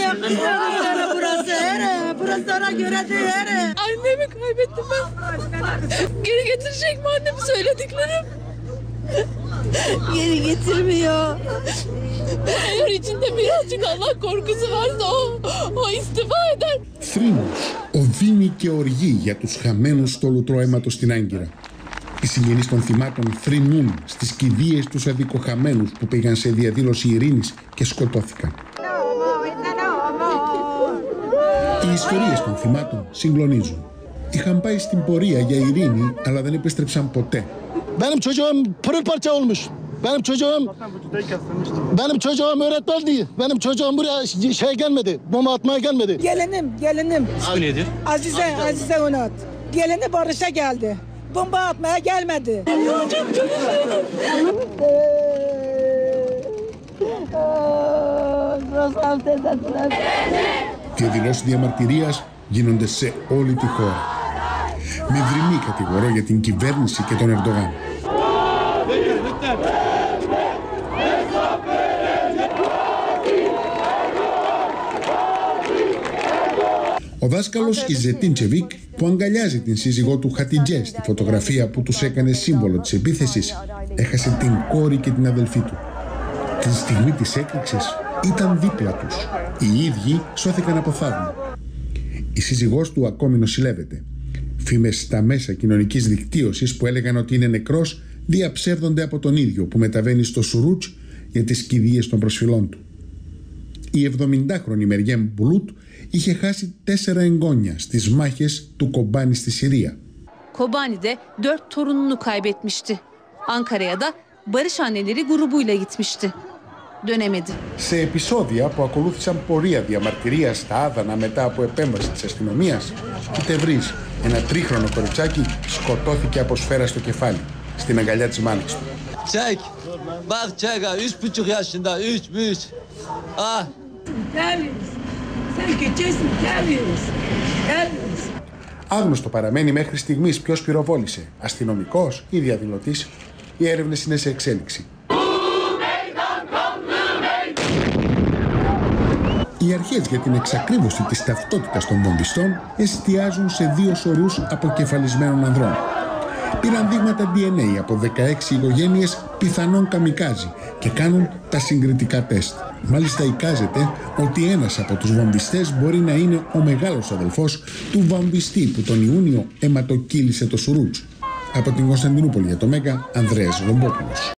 Burası sana göre değil. Annemi kaybettim ben. Geri getirecek mi annem söylediklerim? Geri getirmiyor. Eğer içinde birazcık Allah korkusu varsa o istifa eder. Θρήνος, οδύνη και οργή για τους χαμένους στο λουτρό αίματος στην Άγκυρα. Οι συγγενείς των θυμάτων θρηνούν στις κηδείες τους αδικοχαμένους που πήγαν σε διαδήλωση ειρήνης και σκοτώθηκαν. Οι ιστορίες των θυμάτων συγκλονίζουν. Είχαν πάει στην πορεία για ειρήνη, αλλά δεν επέστρεψαν ποτέ. Benim çocuğum pırıl parça olmuş. Benim çocuğum öğretmen değil. Benim çocuğum buraya şey gelmedi. Bomba atmaya gelmedi. Gelinim. İsmi nedir? Azize Onat. Gelini barışa geldi. Bomba atmaya gelmedi. Διαδηλώσεις διαμαρτυρίας γίνονται σε όλη τη χώρα. Με δρυμή κατηγορώ για την κυβέρνηση και τον Ερντογάν. Ο δάσκαλος Ιζετίν Τσεβίκ, που αγκαλιάζει την σύζυγό του Χατιτζέ στη φωτογραφία που τους έκανε σύμβολο της επίθεσης, έχασε την κόρη και την αδελφή του. Την στιγμή της έκρηξης ήταν δίπλα τους. Οι ίδιοι σώθηκαν από θαύμα. Η σύζυγός του ακόμη νοσηλεύεται. Φήμες στα μέσα κοινωνικής δικτύωσης που έλεγαν ότι είναι νεκρός διαψεύδονται από τον ίδιο που μεταβαίνει στο Σουρούτς για τις κηδείες των προσφυλών του. Η 70χρονη Μεριέμ Μπουλούτ είχε χάσει 4 εγγόνια στις μάχες του Κομπάνι στη Συρία. Kobani'de 4 torununu kaybetmişti. Ankara'ya da Barış Anneleri grubuyla gitmişti. Dönemedi. Σε επεισόδια που ακολούθησαν πορεία διαμαρτυρίας στα Άδανα μετά από επέμβαση της αστυνομίας, η Τεβρίζ, ένα 3χρονο κοριτσάκι, σκοτώθηκε από σφαίρα στο κεφάλι, στην αγκαλιά της μάνας του. Çek. Bak çek ha. 3,5 yaşında. 3. Ah. Άγνωστο παραμένει μέχρι στιγμής ποιος πυροβόλησε, αστυνομικός ή διαδηλωτής. Οι έρευνες είναι σε εξέλιξη. Οι αρχές για την εξακρίβωση της ταυτότητας των βομβιστών εστιάζουν σε 2 σωρούς αποκεφαλισμένων ανδρών. Πήραν δείγματα DNA από 16 οικογένειες πιθανών καμικάζι και κάνουν τα συγκριτικά τεστ. Μάλιστα εικάζεται ότι ένας από τους βομβιστές μπορεί να είναι ο μεγάλος αδελφός του βομβιστή που τον Ιούνιο αιματοκύλησε το Σουρούτς. Από την Κωνσταντινούπολη για το Μέγκα, Ανδρέας Γομπόπουλος.